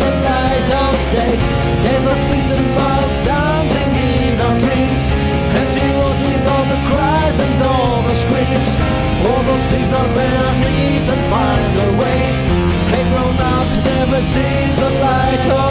the light of day. Days of peace and smiles dancing in our dreams. Empty roads with all the cries and all the screams. All those things that bend our knees and find their way. Hey, grown up never sees the light of